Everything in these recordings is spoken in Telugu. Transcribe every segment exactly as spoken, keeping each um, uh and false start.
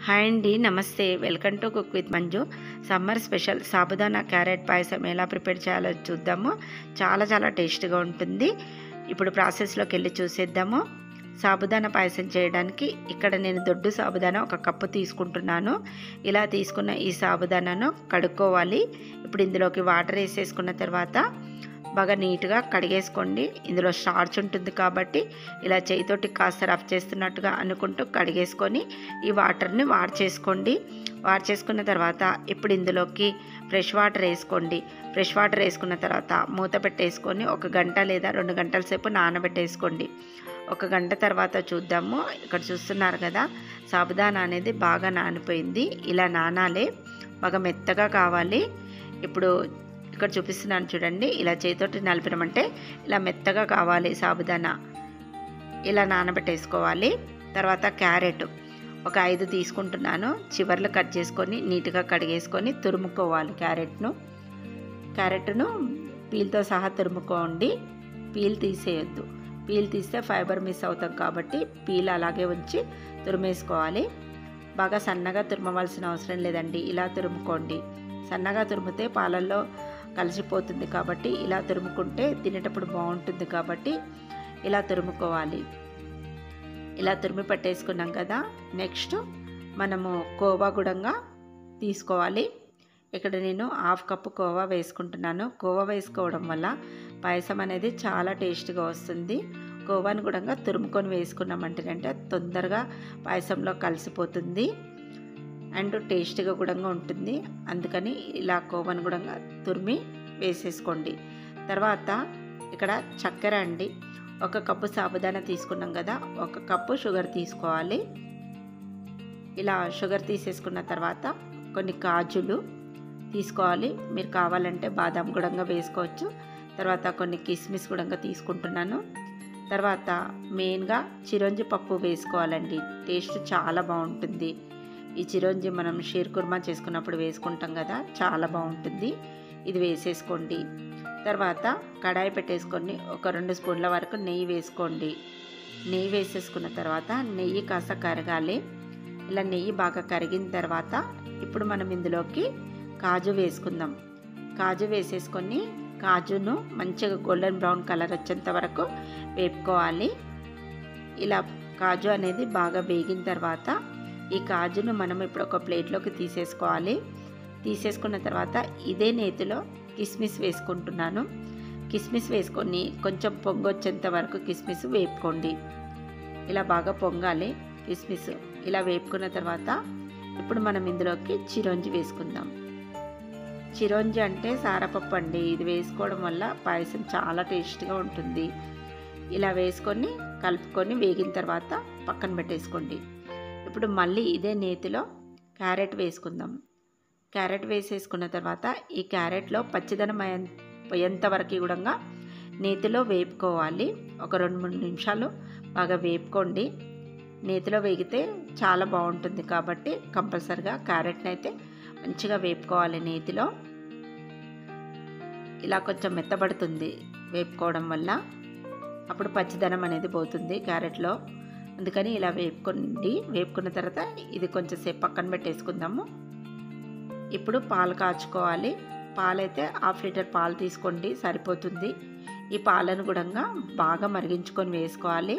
హాయ్ అండి, నమస్తే. Welcome to cook with Manju. Summer special sabudana carrot payasam ఎలా ప్రిపేర్ చేయాలో చూద్దాము. చాలా చాలా టేస్ట్గా ఉంటుంది. ఇప్పుడు ప్రాసెస్లోకి వెళ్ళి చూసేద్దాము. సాబుదానా పాయసం చేయడానికి ఇక్కడ నేను దొడ్డు సాబుదానా ఒక కప్పు తీసుకుంటున్నాను. ఇలా తీసుకున్న ఈ సాబుదానాను కడుక్కోవాలి. ఇప్పుడు ఇందులోకి వాటర్ వేసేసుకున్న తర్వాత బాగా నీట్గా కడిగేసుకోండి. ఇందులో స్టార్చ్ ఉంటుంది కాబట్టి ఇలా చేయితోటి కాస్త రఫ్ చేస్తున్నట్టుగా అనుకుంటూ కడిగేసుకొని ఈ వాటర్ని వాడ్ చేసుకోండి. వాడ్ చేసుకున్న తర్వాత ఇప్పుడు ఇందులోకి ఫ్రెష్ వాటర్ వేసుకోండి. ఫ్రెష్ వాటర్ వేసుకున్న తర్వాత మూత పెట్టేసుకొని ఒక గంట లేదా రెండు గంటల సేపు నానబెట్టేసుకోండి. ఒక గంట తర్వాత చూద్దాము. ఇక్కడ చూస్తున్నారు కదా, సాబుదానా అనేది బాగా నానిపోయింది. ఇలా నానాలి, బాగా మెత్తగా కావాలి. ఇప్పుడు ఇక్కడ చూపిస్తున్నాను చూడండి. ఇలా చేతితోటి నలిపినామంటే ఇలా మెత్తగా కావాలి సాబుదానా. ఇలా నానబెట్టేసుకోవాలి. తర్వాత క్యారెట్ ఒక ఐదు తీసుకుంటున్నాను. చివర్లు కట్ చేసుకొని నీట్గా కడిగేసుకొని తురుముకోవాలి. క్యారెట్ను క్యారెట్ను పీల్తో సహా తురుముకోండి. పీల్ తీసేయొద్దు. పీల్ తీస్తే ఫైబర్ మిస్ అవుతాం కాబట్టి పీల్ అలాగే ఉంచి తురిమేసుకోవాలి. బాగా సన్నగా తురమవలసిన అవసరం లేదండి. ఇలా తురుముకోండి. సన్నగా తురిమితే పాలల్లో కలిసిపోతుంది కాబట్టి ఇలా తురుముకుంటే తినేటప్పుడు బాగుంటుంది కాబట్టి ఇలా తురుముకోవాలి. ఇలా తురిమి పట్టేసుకున్నాం కదా, నెక్స్ట్ మనము కోవా గుడంగా తీసుకోవాలి. ఇక్కడ నేను హాఫ్ కప్పు కోవా వేసుకుంటున్నాను. కోవా వేసుకోవడం వల్ల పాయసం అనేది చాలా టేస్ట్గా వస్తుంది. కోవాను గుడంగా తురుముకొని వేసుకున్నామంటేనంటే తొందరగా పాయసంలో కలిసిపోతుంది అండ్ టేస్ట్గా కూడా ఉంటుంది. అందుకని ఇలా కోవను కూడా తురిమి వేసేసుకోండి. తర్వాత ఇక్కడ చక్కెర అండి. ఒక కప్పు సాబుదానా తీసుకున్నాం కదా, ఒక కప్పు షుగర్ తీసుకోవాలి. ఇలా షుగర్ తీసేసుకున్న తర్వాత కొన్ని కాజులు తీసుకోవాలి. మీరు కావాలంటే బాదాం కూడా వేసుకోవచ్చు. తర్వాత కొన్ని కిస్మిస్ కూడా తీసుకుంటున్నాను. తర్వాత మెయిన్గా చిరోంజి పప్పు వేసుకోవాలండి. టేస్ట్ చాలా బాగుంటుంది. ఈ చిరోంజి మనం షీర్ కుర్మా చేసుకున్నప్పుడు వేసుకుంటాం కదా, చాలా బాగుంటుంది. ఇది వేసేసుకోండి. తర్వాత కడాయి పెట్టేసుకొని ఒక రెండు స్పూన్ల వరకు నెయ్యి వేసుకోండి. నెయ్యి వేసేసుకున్న తర్వాత నెయ్యి కాస్త కరగాలి. ఇలా నెయ్యి బాగా కరిగిన తర్వాత ఇప్పుడు మనం ఇందులోకి కాజు వేసుకుందాం. కాజు వేసేసుకొని కాజును మంచిగా గోల్డెన్ బ్రౌన్ కలర్ వచ్చేంత వరకు వేపుకోవాలి. ఇలా కాజు అనేది బాగా వేగిన తర్వాత ఈ కాజును మనం ఇప్పుడు ఒక ప్లేట్లోకి తీసేసుకోవాలి. తీసేసుకున్న తర్వాత ఇదే నేతిలో కిస్మిస్ వేసుకుంటున్నాను. కిస్మిస్ వేసుకొని కొంచెం పొంగు వచ్చేంత వరకు కిస్మిస్ వేపుకోండి. ఇలా బాగా పొంగాలి కిస్మిస్. ఇలా వేపుకున్న తర్వాత ఇప్పుడు మనం ఇందులోకి చిరోంజి వేసుకుందాం. చిరోంజి అంటే సారపప్పు అండి. ఇది వేసుకోవడం వల్ల పాయసం చాలా టేస్ట్గా ఉంటుంది. ఇలా వేసుకొని కలుపుకొని వేగిన తర్వాత పక్కన పెట్టేసుకోండి. ఇప్పుడు మళ్ళీ ఇదే నేతిలో క్యారెట్ వేసుకుందాం. క్యారెట్ వేసేసుకున్న తర్వాత ఈ క్యారెట్లో పచ్చిదనం పోయేంత వరకు కూడా నేతిలో వేపుకోవాలి. ఒక రెండు మూడు నిమిషాలు బాగా వేపుకోండి. నేతిలో వేగితే చాలా బాగుంటుంది కాబట్టి కంపల్సరిగా క్యారెట్ని అయితే మంచిగా వేపుకోవాలి నేతిలో. ఇలా కొంచెం మెత్తబడుతుంది వేపుకోవడం వల్ల. అప్పుడు పచ్చిదనం అనేది పోతుంది క్యారెట్లో. అందుకని ఇలా వేపుకోండి. వేపుకున్న తర్వాత ఇది కొంచెం సేపు పక్కన పెట్టేసుకుందాము. ఇప్పుడు పాలు కాచుకోవాలి. పాలైతే హాఫ్ లీటర్ పాలు తీసుకోండి, సరిపోతుంది. ఈ పాలను కూడా బాగా మరిగించుకొని వేసుకోవాలి.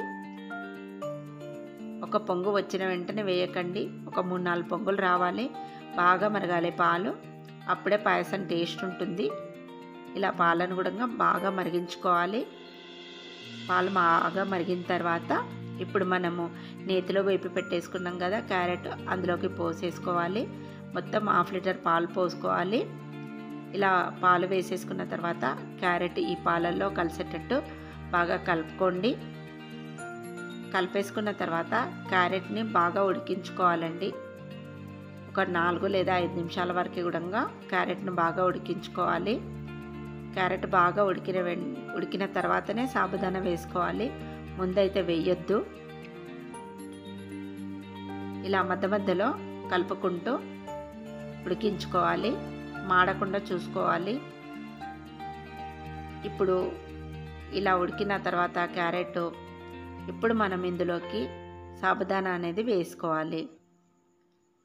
ఒక పొంగు వచ్చిన వెంటనే వేయకండి. ఒక మూడు నాలుగు పొంగులు రావాలి. బాగా మరగాలి పాలు. అప్పుడే పాయసం టేస్ట్ ఉంటుంది. ఇలా పాలను కూడా బాగా మరిగించుకోవాలి. పాలు బాగా మరిగిన తర్వాత ఇప్పుడు మనము నేతిలో వేపి పెట్టేసుకున్నాం కదా క్యారెట్, అందులోకి పోసేసుకోవాలి. మొత్తం హాఫ్ లీటర్ పాలు పోసుకోవాలి. ఇలా పాలు వేసేసుకున్న తర్వాత క్యారెట్ ఈ పాలల్లో కలిసేటట్టు బాగా కలుపుకోండి. కలిపేసుకున్న తర్వాత క్యారెట్ని బాగా ఉడికించుకోవాలండి. ఒక నాలుగు లేదా ఐదు నిమిషాల వరకు కూడా క్యారెట్ను బాగా ఉడికించుకోవాలి. క్యారెట్ బాగా ఉడికిన ఉడికిన తర్వాతనే సాబుదానా వేసుకోవాలి. ముందైతే వేయొద్దు. ఇలా మధ్య మధ్యలో కలుపుకుంటూ ఉడికించుకోవాలి. మాడకుండా చూసుకోవాలి. ఇప్పుడు ఇలా ఉడికిన తర్వాత క్యారెట్ ఇప్పుడు మనం ఇందులోకి సాబుదానా అనేది వేసుకోవాలి.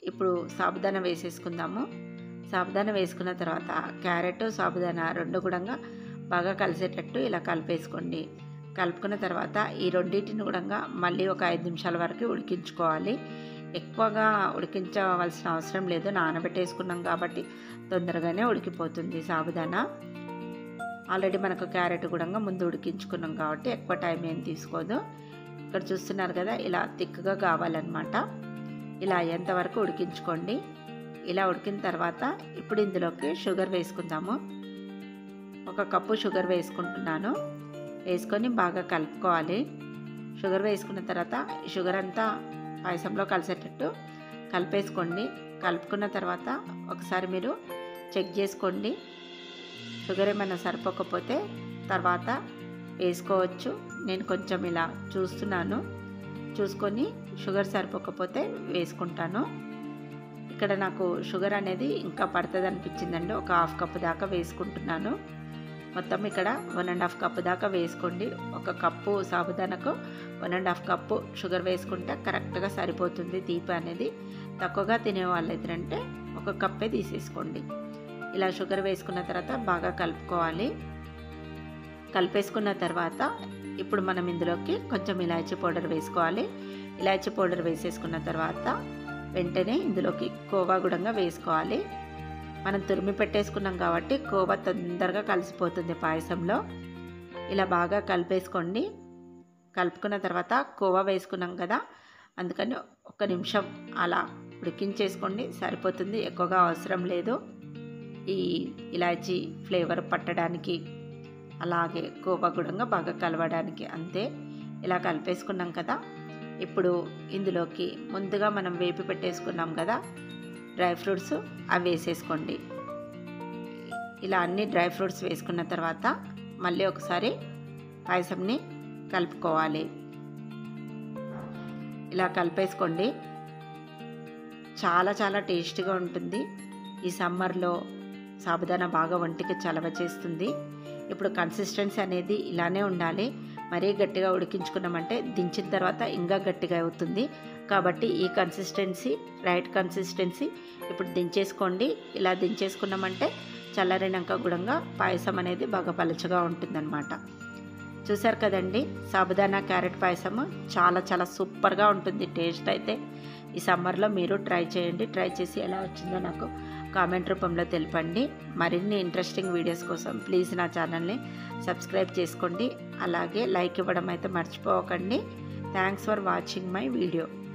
ఇప్పుడు సాబుదానా వేసేసుకుందాము. సాబుదానా వేసుకున్న తర్వాత క్యారెట్ సాబుదానా రెండు కూడా బాగా కలిసేటట్టు ఇలా కలిపేసుకోండి. కలుపుకున్న తర్వాత ఈ రెండింటిని కూడా మళ్ళీ ఒక ఐదు నిమిషాల వరకు ఉడికించుకోవాలి. ఎక్కువగా ఉడికించవలసిన అవసరం లేదు, నానబెట్టేసుకున్నాం కాబట్టి తొందరగానే ఉడికిపోతుంది సాబుదానా. ఆల్రెడీ మనకు క్యారెట్ కూడా ముందు ఉడికించుకున్నాం కాబట్టి ఎక్కువ టైం ఏం తీసుకోదు. ఇక్కడ చూస్తున్నారు కదా, ఇలా థిక్గా కావాలన్నమాట. ఇలా అయ్యేంతవరకు ఉడికించుకోండి. ఇలా ఉడికిన తర్వాత ఇప్పుడు ఇందులోకి షుగర్ వేసుకుందాము. ఒక కప్పు షుగర్ వేసుకుంటున్నాను. వేసుకొని బాగా కలుపుకోవాలి. షుగర్ వేసుకున్న తర్వాత ఈ షుగర్ అంతా పాయసంలో కలిసేటట్టు కలిపేసుకోండి. కలుపుకున్న తర్వాత ఒకసారి మీరు చెక్ చేసుకోండి. షుగర్ ఏమైనా సరిపోకపోతే తర్వాత వేసుకోవచ్చు. నేను కొంచెం ఇలా చూస్తున్నాను, చూసుకొని షుగర్ సరిపోకపోతే వేసుకుంటాను. ఇక్కడ నాకు షుగర్ అనేది ఇంకా పడుతుంది అనిపించిందండి. ఒక హాఫ్ కప్పు దాకా వేసుకుంటున్నాను. మొత్తం ఇక్కడ వన్ అండ్ హాఫ్ కప్పు దాకా వేసుకోండి. ఒక కప్పు సాబుదానాకు one and half cup sugar వేసుకుంటే కరెక్ట్గా సరిపోతుంది. తీపి అనేది తక్కువగా తినేవాళ్ళు అయితే ఒక కప్పే తీసేసుకోండి. ఇలా షుగర్ వేసుకున్న తర్వాత బాగా కలుపుకోవాలి. కలిపేసుకున్న తర్వాత ఇప్పుడు మనం ఇందులోకి కొంచెం ఇలాచీ పౌడర్ వేసుకోవాలి. ఇలాచీ పౌడర్ వేసేసుకున్న తర్వాత వెంటనే ఇందులోకి కోవా కూడా వేసుకోవాలి. మనం తురిమి పెట్టేసుకున్నాం కాబట్టి కోవా తొందరగా కలిసిపోతుంది పాయసంలో. ఇలా బాగా కలిపేసుకోండి. కలుపుకున్న తర్వాత కోవా వేసుకున్నాం కదా, అందుకని ఒక్క నిమిషం అలా ఉడికించేసుకోండి, సరిపోతుంది. ఎక్కువగా అవసరం లేదు ఈ ఇలాచీ ఫ్లేవర్ పట్టడానికి, అలాగే కోవా కూడా బాగా కలవడానికి. అంతే, ఇలా కలిపేసుకున్నాం కదా. ఇప్పుడు ఇందులోకి ముందుగా మనం వేపి పెట్టేసుకున్నాం కదా డ్రై ఫ్రూట్స్, అవి వేసేసుకోండి. ఇలా అన్ని డ్రై ఫ్రూట్స్ వేసుకున్న తర్వాత మళ్ళీ ఒకసారి పాయసంని కలుపుకోవాలి. ఇలా కలిపేసుకోండి. చాలా చాలా టేస్టీగా ఉంటుంది. ఈ సమ్మర్లో సాబుదానా బాగా ఒంటికి చలవ చేస్తుంది. ఇప్పుడు కన్సిస్టెన్సీ అనేది ఇలానే ఉండాలి. మరీ గట్టిగా ఉడికించుకున్నామంటే దించిన తర్వాత ఇంకా గట్టిగా అవుతుంది. కాబట్టి ఈ కన్సిస్టెన్సీ రైట్ కన్సిస్టెన్సీ. ఇప్పుడు దించేసుకోండి. ఇలా దించేసుకున్నామంటే చల్లారినాక కూడా పాయసం అనేది బాగా పలుచగా ఉంటుందన్నమాట. చూసారు కదండి, సాబుదానా క్యారెట్ పాయసము చాలా చాలా సూపర్గా ఉంటుంది. టేస్ట్ అయితే ఈ సమ్మర్లో మీరు ట్రై చేయండి. ట్రై చేసి ఎలా వచ్చిందో నాకు కామెంట్ రూపంలో తెలపండి. మరిన్ని ఇంట్రెస్టింగ్ వీడియోస్ కోసం ప్లీజ్ నా ఛానల్ని సబ్స్క్రైబ్ చేసుకోండి. అలాగే లైక్ ఇవ్వడం అయితే మర్చిపోకండి. Thanks for watching my video.